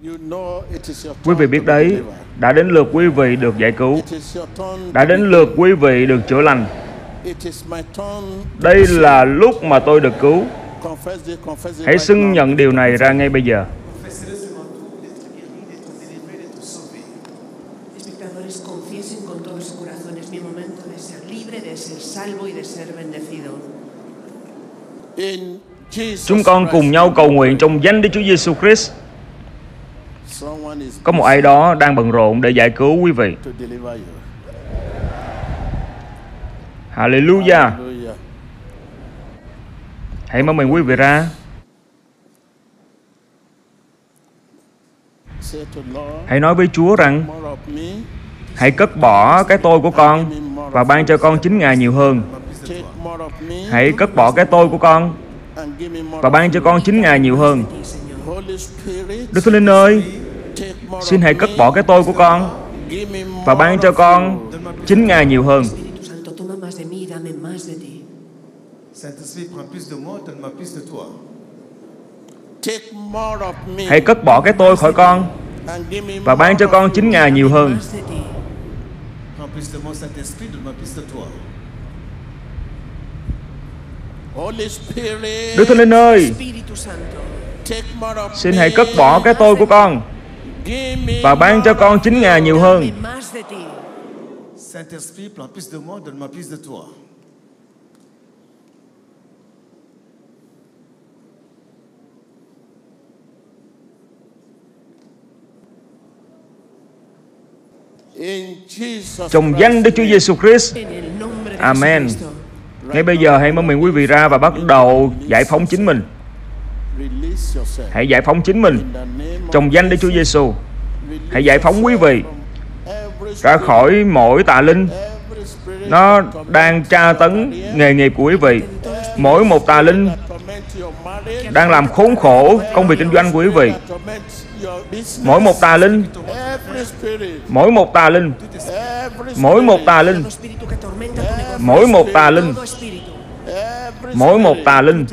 Quý vị biết đấy, đã đến lượt quý vị được giải cứu. Đã đến lượt quý vị được chữa lành. Đây là lúc mà tôi được cứu. Hãy xưng nhận điều này ra ngay bây giờ. Chúng con cùng nhau cầu nguyện trong danh Đức Chúa Giêsu Christ. Có một ai đó đang bận rộn để giải cứu quý vị. Hallelujah. Hãy mở miệng quý vị ra. Hãy nói với Chúa rằng: hãy cất bỏ cái tôi của con và ban cho con chính Ngài nhiều hơn. Hãy cất bỏ cái tôi của con và ban cho con chính Ngài nhiều hơn. Đức Thánh Linh ơi, xin hãy cất bỏ cái tôi của con và ban cho con chính Ngài nhiều hơn. Hãy cất bỏ cái tôi khỏi con và ban cho con chính Ngài nhiều hơn. Đức Thánh Linh ơi, xin hãy cất bỏ cái tôi của con và ban cho con chính Ngài nhiều hơn. Trong danh Đức Chúa Giêsu Christ. Amen. Ngay bây giờ hãy mở miệng quý vị ra và bắt đầu giải phóng chính mình. Hãy giải phóng chính mình trong danh Đức Chúa Giêsu. Hãy giải phóng quý vị ra khỏi mỗi tà linh nó đang tra tấn nghề nghiệp của quý vị. Mỗi một tà linh đang làm khốn khổ công việc kinh doanh của quý vị. Mỗi một tà linh, mỗi một tà linh, mỗi một tà linh, mỗi một tà linh, mỗi một tà linh.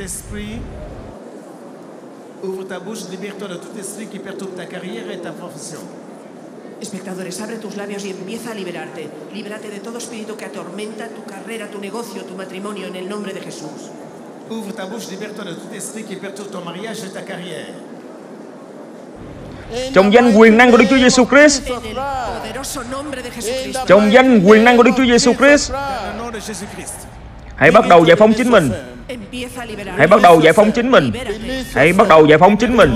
Espectadores, abre tus labios y empieza a liberarte. Líbrate de todo espíritu que atormenta tu carrera, tu negocio, tu matrimonio, en el nombre de Jesús. Ouvre ta bouche, libère-toi de tout esprit qui perturbe ton mariage et ta carrière. Trong danh quyền năng của Đức Chúa Giêsu Christ. Trong danh quyền năng của Đức Chúa Giêsu Christ. Hãy bắt đầu giải phóng chính mình. Hãy bắt đầu giải phóng chính mình. Hãy bắt đầu giải phóng chính mình.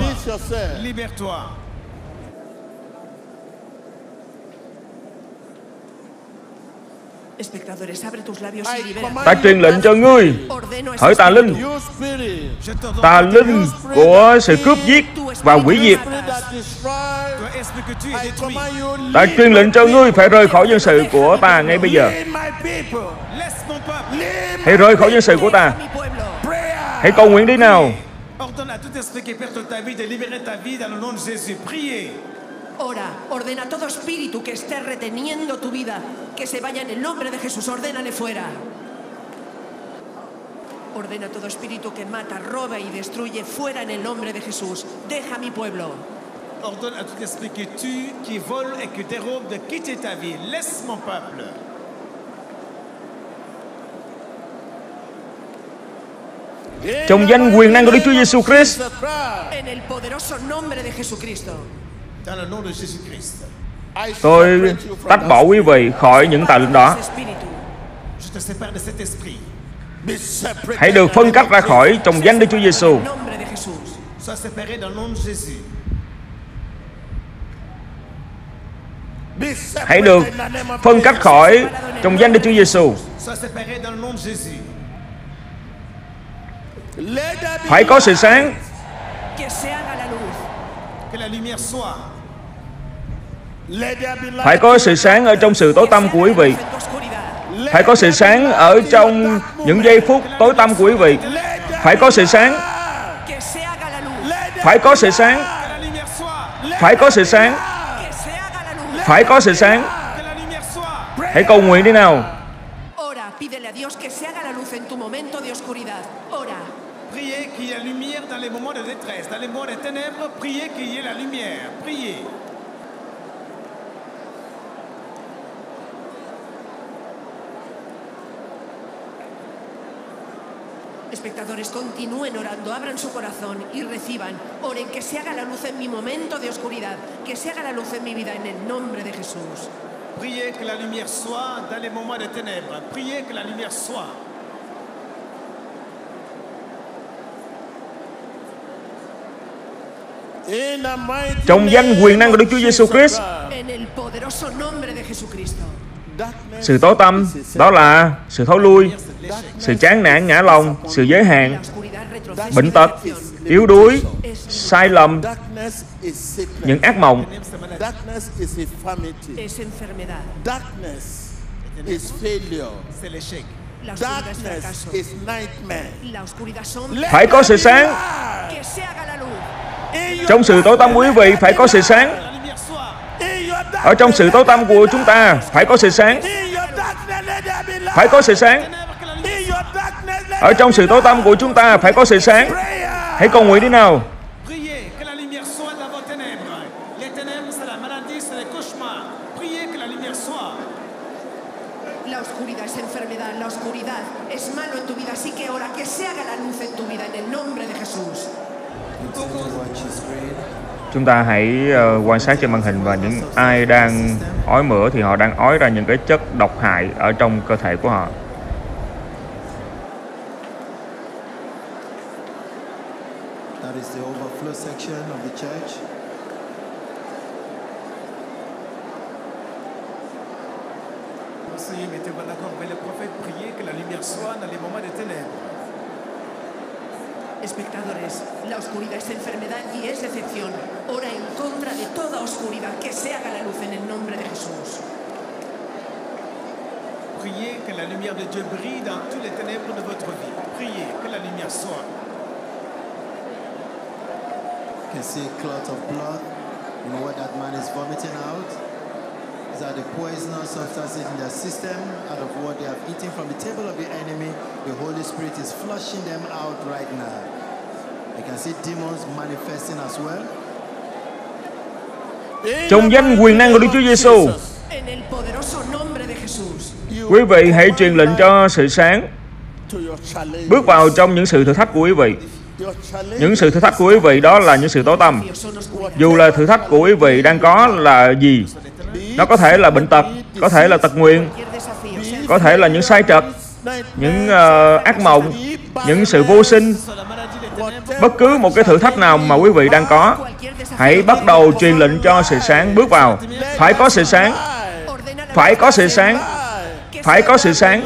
Ta truyền lệnh cho ngươi, hỡi tà linh, tà linh của sự cướp giết và hủy diệt, ta truyền lệnh cho ngươi phải rời khỏi dân sự của ta ngay bây giờ. Hãy rời khỏi dân sự của ta. Hãy cầu nguyện đi nào. Ora, ordena todo espíritu que esté reteniendo tu vida, que se vaya en el nombre de Jesús, ordénale fuera. Ordena todo espíritu que mata, roba y destruye fuera en el nombre de Jesús. Deja mi pueblo. Ordonne à tout esprit qui tue, qui vole et qui dérobe de quitter ta vie. Laisse mon peuple. Trong danh quyền năng của Đức Chúa Giêsu Christ. En el poderoso nombre de Jesucristo. Tôi tách bỏ quý vị khỏi những tà linh đó. Hãy được phân cách ra khỏi trong danh Đức Chúa Giêsu. Hãy được phân cách khỏi trong danh Đức Chúa Giêsu. Phải có sự sáng. Phải có sự sáng ở trong sự tối tăm của quý vị. Phải có sự sáng ở trong những giây phút tối tăm của quý vị. Phải có sự sáng. Phải có sự sáng. Phải có sự sáng. Phải có sự sáng. Hãy cầu nguyện đi nào. Ora, pídele a Dios que se haga la luz en tu momento de oscuridad. Ora. Priez qu'il y ait la lumière dans les moments de détresse, dans les moments de ténèbres, priez qu'il y ait la lumière. Priez. Espectadores, continúen orando, abran su corazón y reciban. Oren, que se haga la luz en mi momento de oscuridad, que se haga la luz en mi vida en el nombre de Jesús. Priez que la lumière soit dans les moments de ténèbres. Priez que la lumière soit. Trong danh quyền năng của Đức Chúa Giêsu Christ. En el poderoso nombre de Jesucristo. Sự tối tăm đó là sự thối lui, sự chán nản ngã lòng, sự giới hạn, bệnh tật, yếu đuối, sai lầm, những ác mộng. Es enfermedad. C'est l'échec. La oscuridad es fracaso. La oscuridad sombra. Phải có sự sáng. Que se haga la luz. Trong sự tối tăm của quý vị phải có sự sáng. Que la lumière soit. Ở trong sự tối tăm của chúng ta phải có sự sáng. Phải có sự sáng. Ở trong sự tối tăm của chúng ta phải có sự sáng. Hãy cầu nguyện đi nào. Priez que la lumière soit dans vos ténèbres. Les ténèbres, c'est la maladie, c'est les cauchemars. Priez que la lumière soit. La oscuridad es enfermedad, la oscuridad es malo en tu vida, así que ora que se haga la luz en tu vida en el nombre de Jesús. Chúng ta hãy quan sát trên màn hình, và những ai đang ói mửa thì họ đang ói ra những cái chất độc hại ở trong cơ thể của họ. That is the overflow section of the church. Seigneur, mettez-vous d'accord avec le prophète, priez que la lumière soit dans les moments de ténèbres. Espectadores, la oscuridad es enfermedad y es decepción. Ora en contra de toda oscuridad, que se haga la luz en el nombre de Jesús. Priez que la lumière de Dieu brille dans tous les ténèbres de votre vie. Priez que la lumière soit. You can see clots of blood. You know what that man is vomiting out? These are the poisonous substances in their system out of what they have eaten from the table of the enemy. The Holy Spirit is flushing them out right now. You can see demons manifesting as well. Trong danh quyền năng của Đức Chúa Giêsu, En el poderoso nombre de Jesús. quý vị hãy truyền lệnh cho sự sáng bước vào trong những sự thử thách của quý vị. Những sự thử thách của quý vị đó là những sự tối tăm. Dù là thử thách của quý vị đang có là gì, nó có thể là bệnh tật, có thể là tật nguyền, có thể là những sai trật, những ác mộng, những sự vô sinh. Bất cứ một cái thử thách nào mà quý vị đang có, hãy bắt đầu truyền lệnh cho sự sáng bước vào. Phải có sự sáng. Phải có sự sáng. Phải có sự sáng.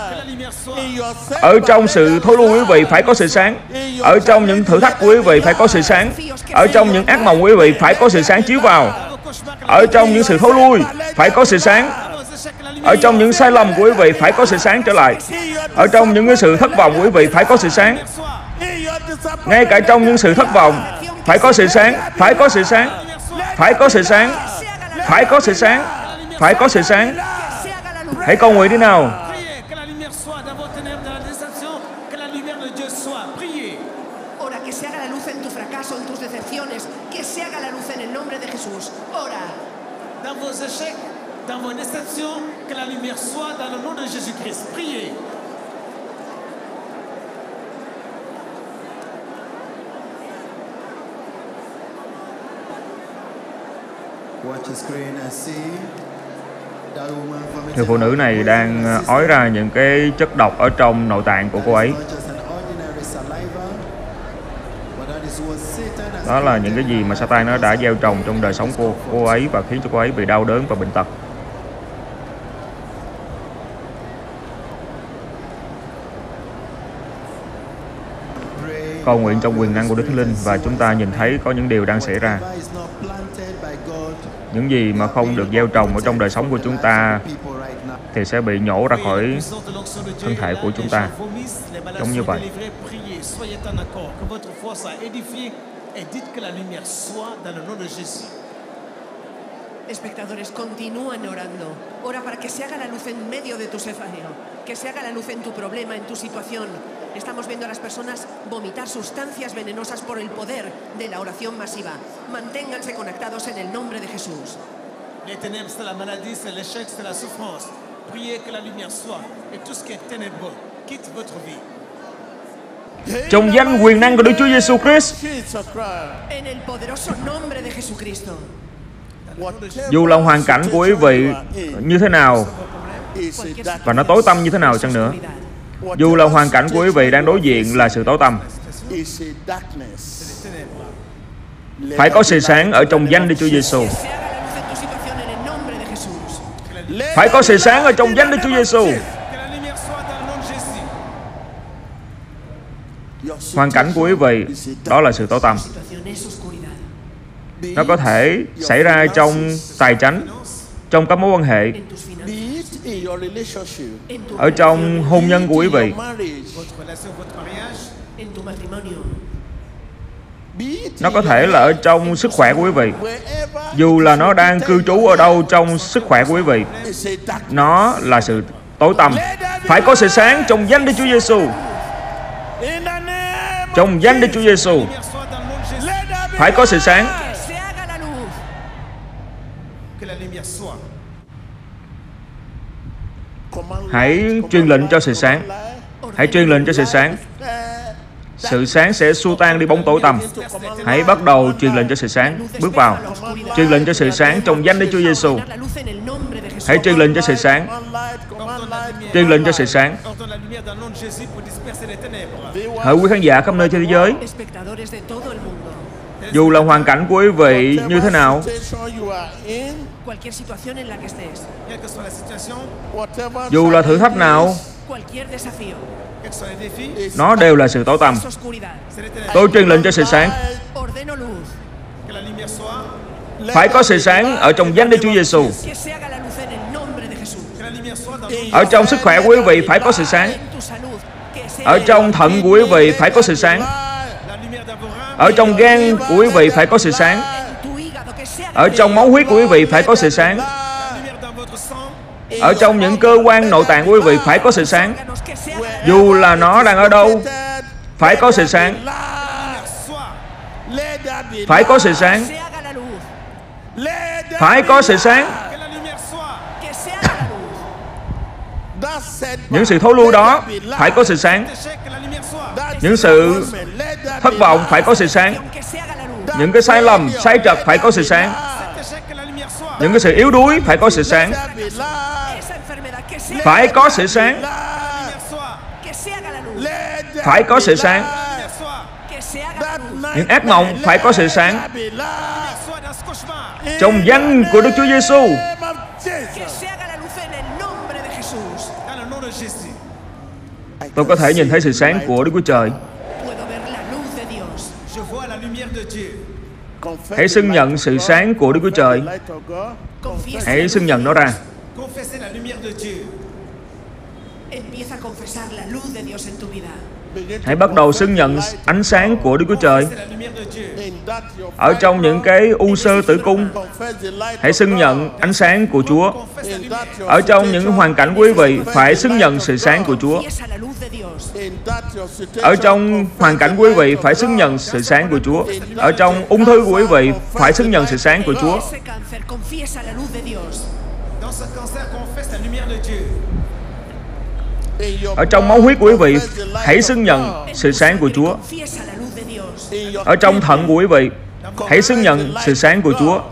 Ở trong sự thối lui quý vị phải có sự sáng. Ở trong những thử thách của quý vị phải có sự sáng. Ở trong những ác mộng của quý vị phải có sự sáng chiếu vào. Ở trong những sự thối lui phải có sự sáng. Ở trong những sai lầm của quý vị phải có sự sáng trở lại. Ở trong những cái sự thất vọng của quý vị phải có sự sáng. Ngay cả trong những sự thất vọng phải có sự sáng. Phải có sự sáng. Phải có sự sáng. Phải có sự sáng. Phải có sự sáng. Hãy cầu nguyện đi nào. Que la lumière soit dans vos ténèbres, dans la déception, que la lumière de Dieu soit. Priez. Ora que se haga la luz en tu fracaso, en tus decepciones, que se haga la luz en el nombre de Jesús. Ora. Dans vos échecs, dans vos déceptions, que la lumière soit dans le nom de Jésus-Christ. Priez. Watch the screen and see that woman vomiting. Người phụ nữ này đang ói ra những cái chất độc ở trong nội tạng của cô ấy. Not just an ordinary saliva, but that is what Satan has Đó là những cái gì mà Satan nó đã gieo trồng trong đời sống của cô ấy và khiến cho cô ấy bị đau đớn và bệnh tật. Cầu nguyện trong quyền năng của Đức Thánh Linh, và chúng ta nhìn thấy có những điều đang xảy ra. is not planted by God. Những gì mà không được gieo trồng ở trong đời sống của chúng ta thì sẽ bị nhổ ra khỏi thân thể của chúng ta. Giống như vậy. Soyez en accord, que votre foi soit édifiée et dites que la lumière soit dans le nom de Jésus. Espectadores, continúan orando. Ora para que se haga la luz en medio de tu cefaleo, que se haga la luz en tu problema, en tu situación. Estamos viendo a las personas vomitar sustancias venenosas por el poder de la oración masiva. Manténganse conectados en el nombre de Jesús. Les ténèbres, c'est la maladie, c'est l'échec, c'est la souffrance. Priez que la lumière soit. Et tout ce qui est ténébreux quitte votre vie. Trong danh quyền năng của Đức Chúa Giêsu Christ. En el poderoso nombre de Jesucristo. Dù là hoàn cảnh của quý vị như thế nào và nó tối tăm như thế nào chăng nữa, dù là hoàn cảnh của quý vị đang đối diện là sự tối tăm, phải có sự sáng ở trong danh Đức Chúa Giêsu. Phải có sự sáng ở trong danh Đức Chúa Giêsu. Hoàn cảnh của quý vị đó là sự tối tăm. Nó có thể xảy ra trong tài chánh, trong các mối quan hệ, ở trong hôn nhân của quý vị, nó có thể là ở trong sức khỏe của quý vị. Dù là nó đang cư trú ở đâu trong sức khỏe của quý vị, nó là sự tối tăm. Phải có sự sáng trong danh Đức Chúa Giêsu. Trong danh Đức Chúa Giêsu, phải có sự sáng. Hãy truyền lệnh cho sự sáng. Hãy truyền lệnh cho sự sáng. Sự sáng sẽ xua tan đi bóng tối tăm. Hãy bắt đầu truyền lệnh cho sự sáng. Bước vào. Truyền lệnh cho sự sáng trong danh Đức Chúa Giêsu. Hãy truyền lệnh cho sự sáng. Truyền lệnh cho sự sáng. Hỡi quý khán giả khắp nơi trên thế giới, dù là hoàn cảnh của quý vị như thế nào, dù là thử thách nào, nó đều là sự tối tăm. Tôi truyền lệnh cho sự sáng. Phải có sự sáng ở trong danh Đức Chúa Giêsu. Ở trong sức khỏe của quý vị phải có sự sáng. Ở trong thận của quý vị phải có sự sáng. Ở trong gan của quý vị phải có sự sáng. Ở trong máu huyết của quý vị phải có sự sáng. Ở trong những cơ quan nội tạng của quý vị phải có sự sáng. Dù là nó đang ở đâu, phải có sự sáng. Phải có sự sáng. Phải có sự sáng. Những sự thối lui đó phải có sự sáng. Những sự thất vọng phải có sự sáng. Những cái sai lầm, sai trật phải có sự sáng. Những cái sự yếu đuối phải có sự sáng. Phải có sự sáng. Phải có sự sáng. Những ác mộng phải có sự sáng. Trong danh của Đức Chúa Giêsu. Tôi có thể nhìn thấy sự sáng của Đức Chúa Trời. Hãy xưng nhận sự sáng của Đức Chúa Trời. Hãy xưng nhận nó ra. Hãy bắt đầu xưng nhận ánh sáng của Đức Chúa Trời. Ở trong những cái u xơ tử cung, hãy xưng nhận ánh sáng của Chúa. Ở trong những hoàn cảnh của quý vị, phải xưng nhận sự sáng của Chúa. Ở trong hoàn cảnh của quý vị, phải xưng nhận sự sáng của Chúa. Ở trong ung thư của quý vị, phải xưng nhận sự sáng của Chúa. Ở trong máu huyết của quý vị, hãy xưng nhận sự sáng của Chúa. Ở trong thận của quý vị, hãy xưng nhận sự sáng của Chúa.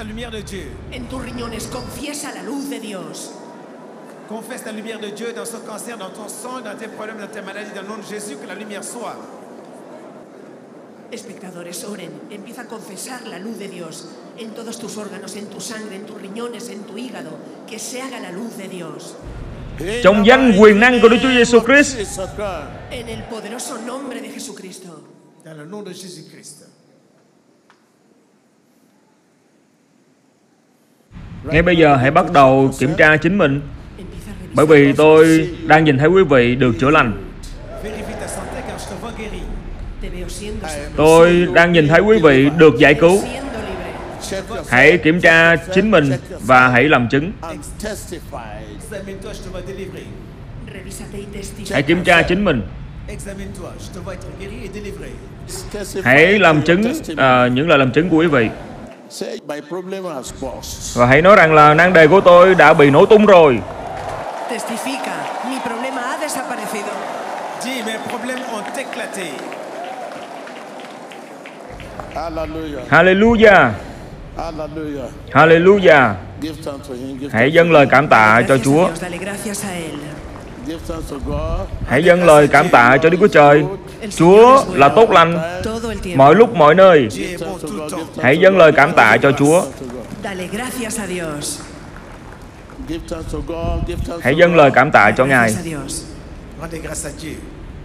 Confesse la lumière de Dieu dans ce cancer, dans ton sang, dans tes problèmes, dans tes maladies, dans le nom de Jésus, que la lumière soit. Espectadores, oren. Empieza a confesar la luz de Dios en todos tus órganos, en tu sangre, en tus riñones, en tu hígado. Que se haga la luz de Dios. Trong danh quyền năng của Đức Chúa Giêsu Christ. En el poderoso nombre de Jesucristo. Dans le nom de Jésus-Christ. Ngay bây giờ hãy bắt đầu kiểm tra chính mình. Bởi vì tôi đang nhìn thấy quý vị được chữa lành. Tôi đang nhìn thấy quý vị được giải cứu. Hãy kiểm tra chính mình và hãy làm chứng. Examine-toi, je te vois délivré. Revísate y testifica. Hãy kiểm tra chính mình. Examine-toi, je te vois être guéri et délivré. Hãy làm chứng những lời làm chứng của quý vị. Say, my problem has burst. Và hãy nói rằng là nan đề của tôi đã bị nổ tung rồi. Testifica. Mi problema ha desaparecido. Dis, mes problèmes ont éclaté. Hallelujah. Hallelujah. Hallelujah. Hallelujah. Give thanks to him. Give Hãy dâng lời cảm tạ cho Gracias a Chúa. Dios, dale gracias a Él. Give thanks to God. Hãy dâng lời cảm tạ cho Đức Chúa Trời. Chúa là tốt lành Todo el tiempo. mọi lúc mọi nơi. Dieu est bon tout le temps. Hãy dâng lời cảm tạ cho Chúa. Dale gracias a Dios. Give thanks to God. Give thanks Hãy to dâng lời God. cảm tạ cho Ngài. Gracias a Dios. Rendez grâce à Dieu.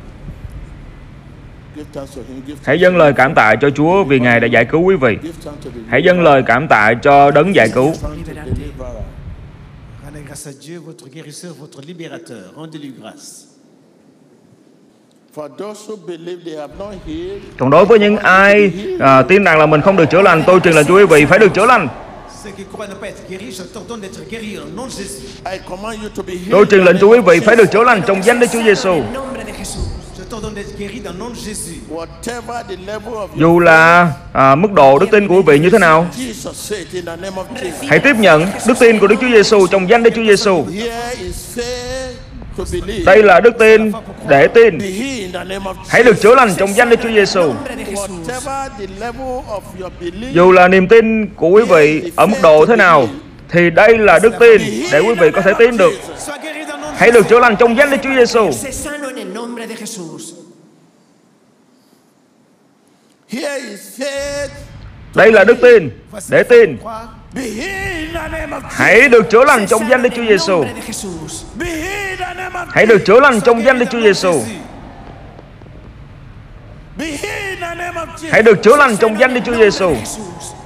Give thanks to him. Give Hãy dâng lời cảm tạ cho Chúa vì Ngài đã giải cứu quý vị. thanks to the Hãy dâng lời cảm tạ cho đấng giải cứu. Liberarte. deliverer. Rendez grâce à Dieu, votre guérisseur, votre libérateur. Rendez-lui grâce. For those who believe they have not healed, Còn đối với những ai tin rằng là mình không được chữa lành, tôi truyền lệnh cho quý vị phải được chữa lành. Ceux qui croient ne pas être guéris, je t'ordonne d'être guéris au nom de Jésus. I command you to be healed. Tôi truyền lệnh cho quý vị phải được chữa lành trong danh Đức Chúa Giêsu. En nombre de Jesús. Je t'ordonne d'être guéri dans le nom de Jésus. Whatever the level of your Dù là mức độ đức tin của quý vị như thế nào, Jesus said in the name of Jesus. hãy tiếp nhận đức tin của Đức Chúa Giêsu trong danh Đức Chúa Giêsu. Here is faith to believe. Đây là đức tin để tin. Be healed in the name of Hãy được Jesus. chữa lành trong danh Đức Chúa Giêsu. Nombre de Jesús. Whatever the level of your belief, Dù là niềm tin của quý vị ở mức độ thế nào, thì đây là đức tin để quý vị có thể tin được. Sois guéri dans le nom de Hãy được chữa lành trong danh Đức Chúa Giêsu. Sé sano en el nombre de Jesús. here is faith. Đây là đức tin để tin. croix. Be healed in the name of Jesus. Hãy được chữa lành Sé trong sano danh Đức en Chúa el Giêsu. nombre de Jesús. Be healed in the name of Hãy được chữa lành trong danh Đức Chúa Giêsu. Be healed in the name of Jesus. Hãy được chữa lành trong danh Đức Chúa Giêsu. Jesús.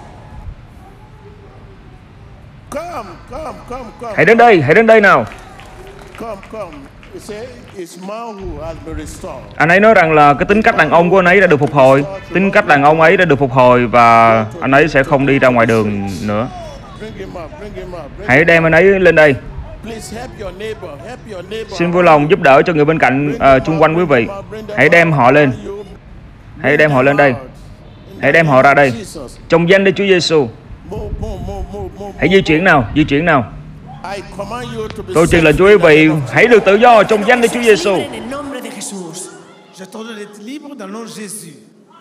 Come. Hãy đến đây nào. Come. You say it's man who has been restored. Anh ấy nói rằng là cái tính cách đàn ông của anh ấy đã được phục hồi. Tính cách đàn ông ấy đã được phục hồi và anh ấy sẽ không đi ra ngoài đường nữa. Bring him up. Hãy đem anh ấy lên đây. Please help your neighbor. Xin vui lòng giúp đỡ cho người bên cạnh chung quanh quý vị. Hãy đem họ lên. Hãy đem họ lên đây. Hãy đem họ ra đây. Trong danh Đức Chúa Giêsu. Move. Hãy di chuyển nào. I command you to be Tôi truyền lệnh cho quý vị hãy được tự do trong danh Đức Chúa Giêsu. Libre en el nombre de Jesús. Je t'ordonne d'être libre dans le nom de Jésus.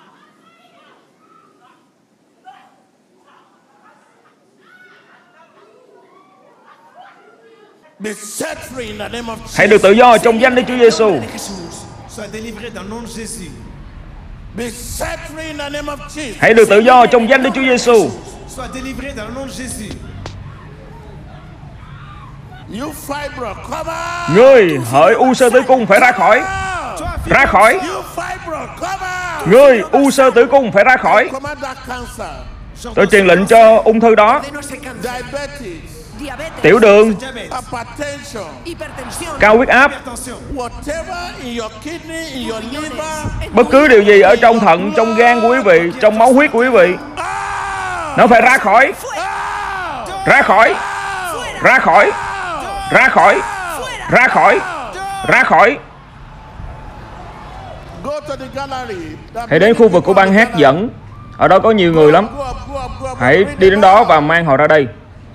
Be set free in the name of Jesus. Hãy được tự do trong danh Đức Chúa Giêsu. En el nombre de Jesús. Sois délivré dans le nom de Jésus. Be set free in the name of Jesus. Hãy được tự do trong danh Đức Chúa Giêsu. Sois délivré dans le nom de Jésus. You fibro, come out. Ngươi hỡi u sơ tử cung phải ra khỏi. Ra khỏi. You fibro, come out. Ngươi u sơ tử cung phải ra khỏi. Command that cancer, Tôi truyền lệnh cho ung thư đó, De no ese cáncer. diabetes, Diabetes. tiểu đường, Diabète, hypertension, Hipertensión. cao huyết áp, hypertension, whatever in your kidney, in your liver. En bất tu cứ điều gì ở hígado, trong thận, trong gan của quý vị, trong máu huyết của quý vị, nó phải ra khỏi. Ra khỏi. Ra khỏi. Ra khỏi. Ra khỏi. Ra khỏi. Go to the gallery. Hãy đến khu vực của ban hát dẫn. Ở đó có nhiều người lắm. Go up. Hãy đi đến đó và mang họ ra đây.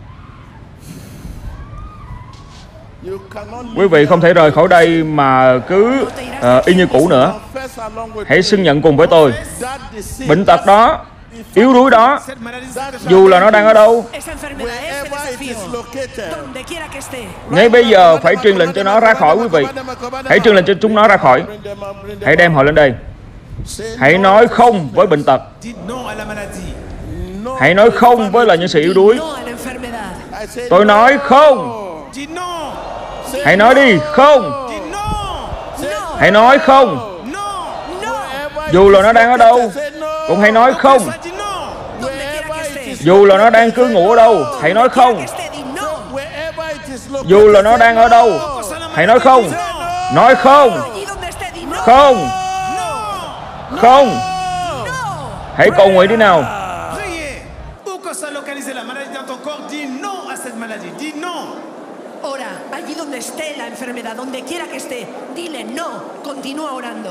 You cannot Quý vị không thể rời khỏi đây mà cứ y như cũ nữa. confess along with Hãy xưng nhận cùng với tôi. that disease. Bệnh tật đó, yếu đuối đó, cette maladie, cette dù là nó đang ở đâu, Esa enfermedad, ese Wherever it is desafío, located. donde quiera que esté. ngay bây giờ phải truyền lệnh cho nó ra khỏi quý vị. Hãy truyền lệnh cho chúng nó ra khỏi. Bring them up, bring them Hãy đem họ lên đây. Say Hãy nói không với bệnh tật. dites non à la maladie. no. Hãy nói không với là những sự yếu đuối. No a la enfermedad. I say Tôi no. nói không. Dites non. Hãy nói đi không. Dites non. No. Hãy nói không. Non. No. Dù là nó đang ở đâu, Say no. cũng hãy nói không. Ça dit non. Donde quiera que esté. Dù là nó đang cư ngụ ở đâu, hãy nói Quiera không. que esté, di no. Wherever it is located. Dù là nó đang ở đâu, hãy nói không. Nói không. Allí donde esté, di no. Không. Không. No. Hãy cầu nguyện đi nào. Priez. Où que soit localiser la maladie dans ton corps, dis non à cette maladie. Dis non. Ora, allí donde esté la enfermedad, donde quiera que esté, dile no, continúa orando.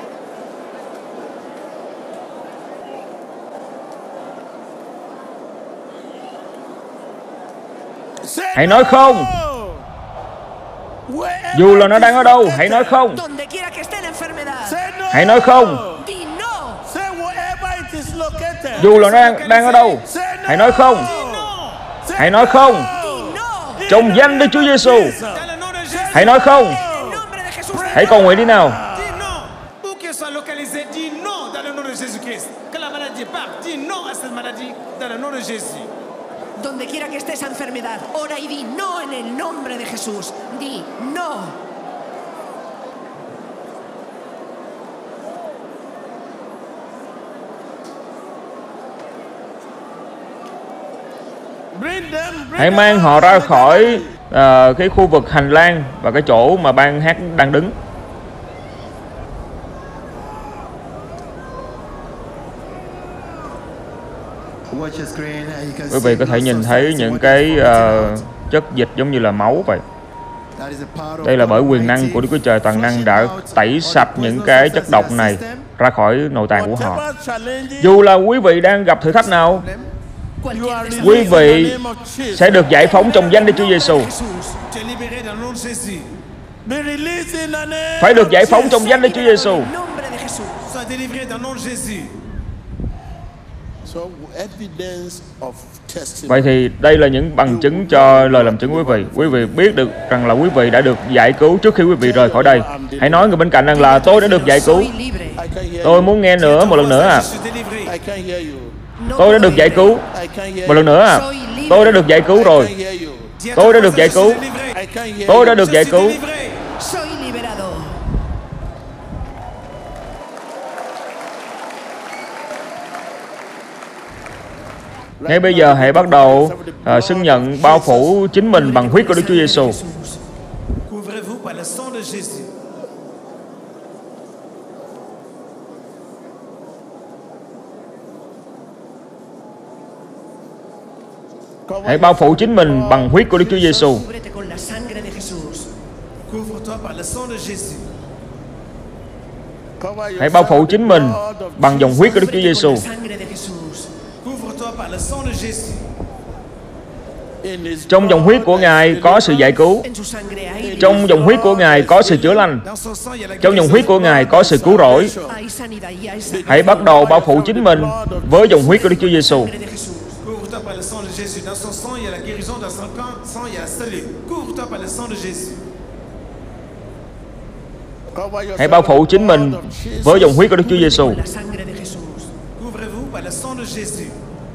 Hãy nói không. Dù là nó đang ở đâu, hãy nói không. Donde quiera que esté la enfermedad, Hãy nói không. di no. Dù là nó đang ở đâu, hãy nói không. Hãy nói không. Di no. Trong danh Đức Chúa Giêsu. Dans le nom de Jésus. Hãy nói không. En nombre de Jesús. Hãy cầu nguyện đi nào. Dis non. Où qu'elle soit localisée, dis non dans le nom de Jésus-Christ. Que la maladie parte, dis non à cette maladie dans le nom de Jésus. Donde quiera que esté esa enfermedad, ora y di no en el nombre de Jesús. Di no. Hãy mang họ ra khỏi cái khu vực hành lang và cái chỗ mà ban hát đang đứng. Quý vị có thể nhìn thấy những cái chất dịch giống như là máu vậy. Đây là bởi quyền năng của Đức Chúa Trời Toàn Năng đã tẩy sạch những cái chất độc này ra khỏi nội tạng của họ. Dù là quý vị đang gặp thử thách nào, quý vị sẽ được giải phóng trong danh Đức Chúa Giêsu. Phải được giải phóng trong danh Đức Chúa Giêsu. Vậy thì đây là những bằng chứng cho lời làm chứng của quý vị. Quý vị biết được rằng là quý vị đã được giải cứu trước khi quý vị rời khỏi đây. Hãy nói người bên cạnh rằng là tôi đã được giải cứu. Tôi muốn nghe nữa, một lần nữa à. Tôi đã được giải cứu. Một lần nữa à. Tôi đã được giải cứu rồi. Tôi đã được giải cứu. Tôi đã được giải cứu. Ngay bây giờ hãy bắt đầu xưng nhận bao phủ chính mình bằng huyết của Đức Chúa Giêsu. Couvrez-vous par le sang de Jésus. Hãy bao phủ chính mình bằng huyết của Đức Chúa Giêsu. Couvre-toi par le sang de Jésus. Hãy bao phủ chính mình bằng dòng huyết của Đức Chúa Giêsu. Couvre-toi par le sang de Jésus. Trong dòng huyết của Ngài có sự giải cứu. Trong dòng huyết của Ngài có sự chữa lành. Trong dòng huyết của Ngài có sự cứu rỗi. Hãy bắt đầu bao phủ chính mình với dòng huyết của Đức Chúa Giêsu. Couvre-toi par le sang de Jésus. Dans son sang, il y a la guérison. Dans son sang, il y a la salut. Couvre-toi par le sang de Jésus. Hãy bao phủ chính mình với dòng huyết của Đức Chúa Giêsu. Couvrez-vous par le sang de Jésus.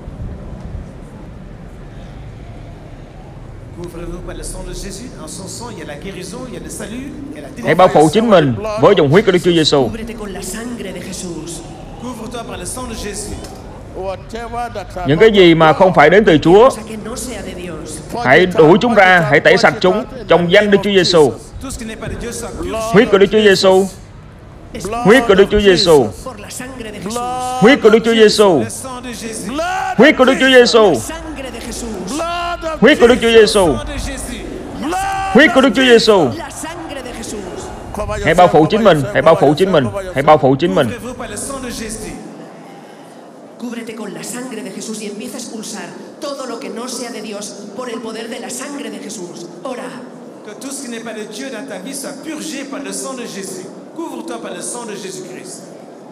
Couvrez-vous par le sang de Jésus. Dans son sang, il y a la guérison, il y a le salut, il y a la délivrance. Hãy bao phủ chính mình với dòng huyết của Đức Chúa Giêsu. Couvre-toi par le sang de Jésus. Những cái gì mà không phải đến từ Chúa, hãy đuổi chúng ra, hãy tẩy sạch chúng trong danh Đức Chúa Giêsu. Tout ce qui n'est pas de Dieu soit purgé. Huyết của Đức Chúa Giêsu. Huyết của Đức Chúa Giêsu. Huyết của Đức Chúa Giêsu. Le sang de Jésus. Huyết của Đức Chúa Giêsu. Huyết của Đức Chúa Giêsu. Sang de Jésus. Huyết của Đức Chúa Giêsu. Hãy bao phủ chính mình, hãy bao phủ chính mình, hãy bao phủ chính mình. Couvrez-vous par le sang de Jésus. Cúbrete con la sangre de Jesús y empieza a expulsar todo lo que no sea de Dios por el poder de la sangre de Jesús. Ora. Que tout ce qui n'est pas de Dieu dans ta vie soit purgé par le sang de Jésus. Couvre-toi par le sang de Jésus-Christ.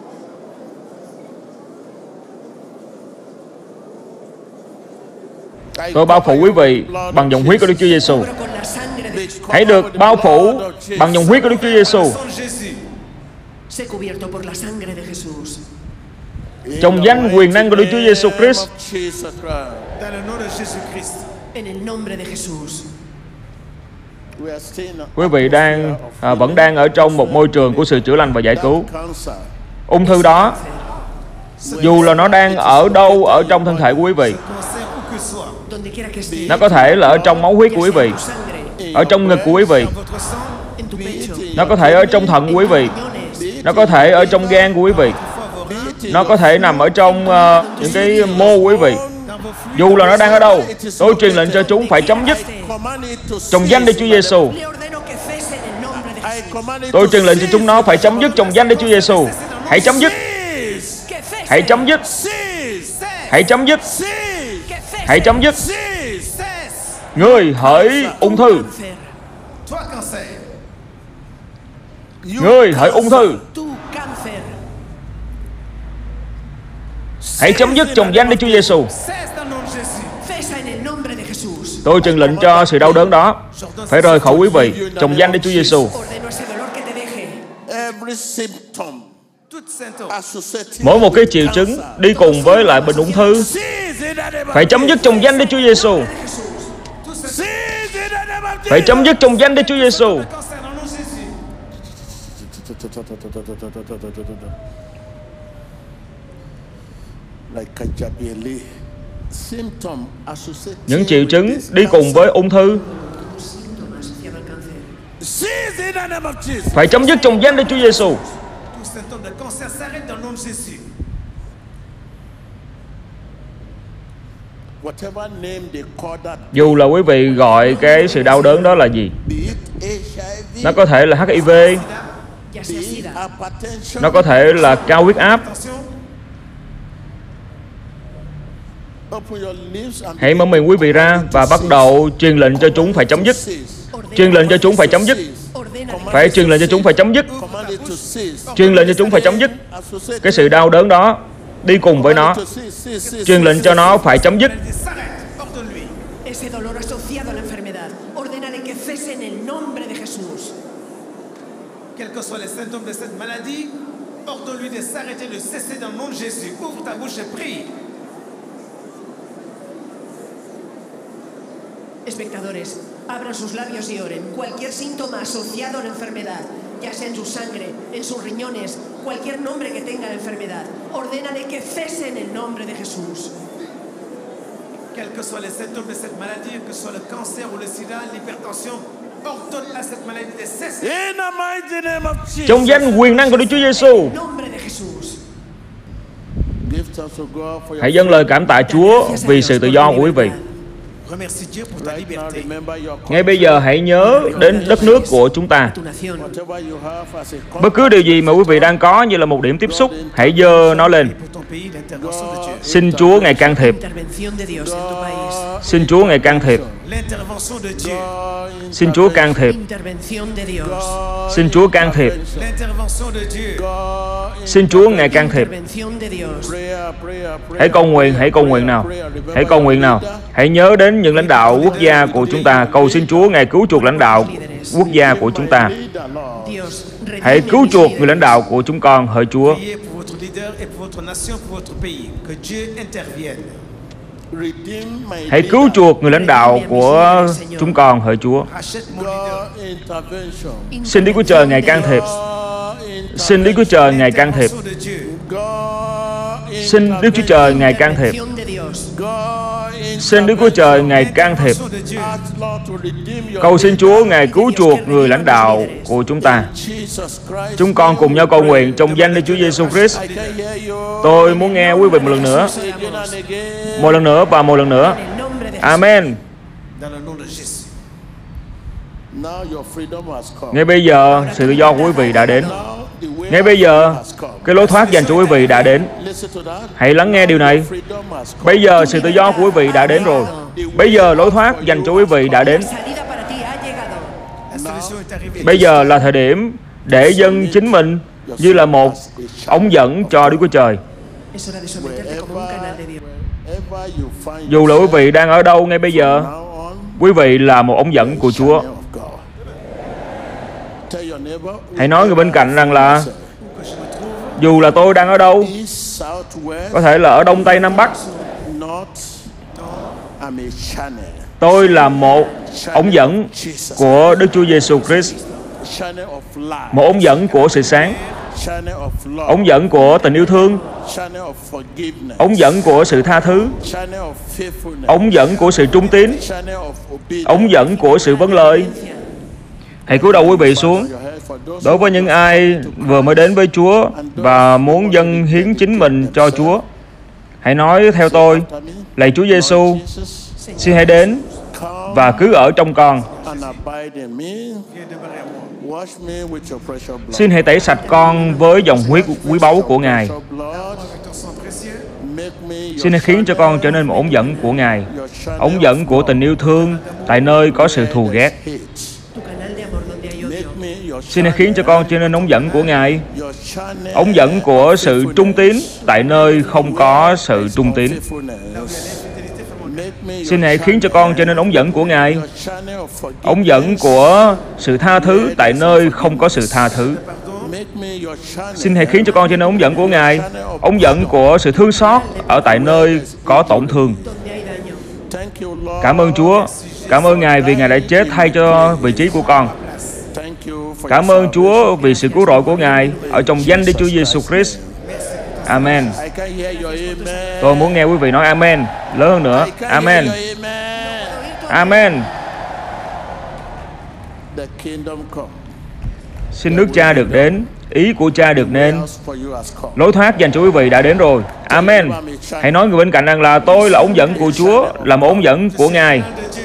Tôi bao phủ quý vị bằng dòng huyết của Đức Chúa Giêsu. Hãy được bao phủ bằng dòng huyết của Đức Chúa Giêsu. Sé cubierto por la sangre de Jesús. Trong danh quyền năng của Đức Chúa Giêsu Christ. Dans le nom de Jésus-Christ. En el nombre de Jesús. Quý vị vẫn đang ở trong một môi trường của sự chữa lành và giải cứu. Ung thư đó, dù là nó đang ở đâu ở trong thân thể của quý vị, Donde quiera que esté. nó có thể là ở trong máu huyết của quý vị, ở trong ngực của quý vị, En tu pecho. nó có thể ở trong thận của quý vị, nó có thể ở trong gan của quý vị, nó có thể nằm ở trong những cái mô của quý vị, Dans Dù là nó đang ở đâu, tôi truyền lệnh cho chúng phải chấm dứt trong danh Đức Chúa Giêsu. Tôi truyền lệnh cho chúng nó phải chấm dứt trong danh Đức Chúa Giêsu. Hãy chấm dứt. Hãy chấm dứt. Hãy chấm dứt. Hãy chấm dứt. Ngươi hỡi ung thư. Ngươi hỡi ung thư. Hãy chấm dứt trong danh Đức Chúa Giêsu. Tôi truyền lệnh cho sự đau đớn đó phải rời khỏi quý vị trong danh Đức Chúa Giêsu. Mỗi một cái triệu chứng đi cùng với lại bệnh ung thư phải chấm dứt trong danh Đức Chúa Giêsu. Phải chấm dứt trong danh Đức Chúa Giêsu. Những triệu chứng đi cùng với ung thư phải chấm dứt trong danh Đức Chúa Giêsu. Dù là quý vị gọi cái sự đau đớn đó là gì, nó có thể là HIV, nó có thể là cao huyết áp. Hãy mở miệng quý vị ra và bắt đầu truyền lệnh cho chúng phải chấm dứt. Truyền lệnh cho chúng phải chấm dứt. Phải truyền lệnh cho chúng phải chấm dứt. Truyền lệnh cho chúng phải chấm dứt. Cái sự đau đớn đó đi cùng với nó. Truyền lệnh cho nó phải chấm dứt. Quels que soient les symptômes de cette maladie, ordonne-lui de s'arrêter, de cesser dans le nom de Jésus. Ouvre ta bouche et prie. Espectadores, abran sus labios y oren. Cualquier síntoma asociado a la enfermedad, ya sea en su sangre, en sus riñones, cualquier nombre que tenga la enfermedad, ordénale que cese en el nombre de Jesús. Quels que soient les symptômes de cette maladie, que ce soit le cancer ou le sida, l'hypertension, ordonne à cette maladie de cesser. In the mighty name of Jesus. Trong danh quyền năng của Đức Chúa Giêsu. Hãy dâng lời cảm tạ Chúa vì sự tự do của quý vị. Ngay bây giờ hãy nhớ đến đất nước của chúng ta. Bất cứ điều gì mà quý vị đang có như là một điểm tiếp xúc, hãy giơ nó lên. Xin Chúa ngài can thiệp. Xin Chúa ngài can thiệp. Xin Chúa can thiệp. Xin Chúa can thiệp. Xin Chúa ngài can thiệp. Hãy cầu nguyện, hãy cầu nguyện nào. Hãy cầu nguyện nào. Hãy nhớ đến những lãnh đạo quốc gia của chúng ta. Cầu xin Chúa ngài cứu chuộc lãnh đạo quốc gia của chúng ta. Hãy cứu chuộc người lãnh đạo của chúng con, hỡi Chúa. Hãy cứu chuộc người lãnh đạo của chúng con, hỡi Chúa. Xin Đức Chúa Trời ngài can thiệp. Xin Đức Chúa Trời ngài can thiệp. Xin Đức Chúa Trời ngài can thiệp. Xin Đức Chúa Trời ngài can thiệp. Cầu xin Chúa ngài cứu chuộc người lãnh đạo của chúng ta. Chúng con cùng nhau cầu nguyện trong danh Đức Chúa Giêsu Christ. Tôi muốn nghe quý vị một lần nữa. Một lần nữa và một lần nữa. Amen. Ngay bây giờ sự tự do của quý vị đã đến. Ngay bây giờ cái lối thoát dành cho quý vị đã đến. Hãy lắng nghe điều này. Bây giờ sự tự do của quý vị đã đến rồi. Bây giờ lối thoát dành cho quý vị đã đến. Bây giờ là thời điểm để dâng chính mình như là một ống dẫn cho Đức Chúa Trời. Dù là quý vị đang ở đâu ngay bây giờ, quý vị là một ống dẫn của Chúa. Hãy nói người bên cạnh rằng là dù là tôi đang ở đâu, có thể là ở Đông Tây Nam Bắc, tôi là một ống dẫn của Đức Chúa Giêsu Christ, một ống dẫn của sự sáng, ống dẫn của tình yêu thương, ống dẫn của sự tha thứ, ống dẫn của sự trung tín, ống dẫn của sự vâng lời. Hãy cúi đầu quý vị xuống. Đối với những ai vừa mới đến với Chúa và muốn dâng hiến chính mình cho Chúa, hãy nói theo tôi. Lạy Chúa Giêsu, xin hãy đến và cứ ở trong con. Xin hãy tẩy sạch con với dòng huyết quý báu của Ngài. Xin hãy khiến cho con trở nên một ống dẫn của Ngài, ống dẫn của tình yêu thương tại nơi có sự thù ghét. Xin hãy khiến cho con trở nên ống dẫn của Ngài, ống dẫn của sự trung tín tại nơi không có sự trung tín. Xin hãy khiến cho con trở nên ống dẫn của Ngài, ống dẫn của sự tha thứ tại nơi không có sự tha thứ. Xin hãy khiến cho con trở nên ống dẫn của Ngài, ống dẫn của sự thương xót ở tại nơi có tổn thương. Cảm ơn Chúa. Cảm ơn Ngài vì Ngài đã chết thay cho vị trí của con. Cảm ơn Chúa vì sự cứu rỗi của Ngài ở trong danh Đức Chúa Giêsu Christ. Amen. Tôi muốn nghe quý vị nói Amen lớn hơn nữa. Amen. Amen. Xin nước Cha được đến, ý của Cha được nên. Lối thoát dành cho quý vị đã đến rồi. Amen. Hãy nói người bên cạnh rằng là tôi là ống dẫn của Chúa, là một ống dẫn của Ngài.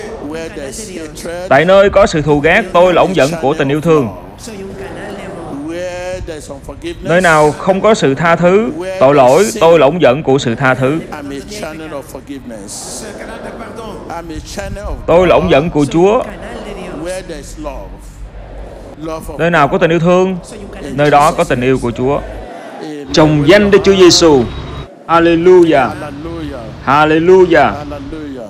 Tại nơi có sự thù ghét, tôi là ống dẫn của tình yêu thương. Nơi nào không có sự tha thứ, tội lỗi, tôi là ống dẫn của sự tha thứ. Tôi là ống dẫn của Chúa. Nơi nào có tình yêu thương, nơi đó có tình yêu của Chúa. Trong danh Đức Chúa Giêsu. Hallelujah. Hallelujah.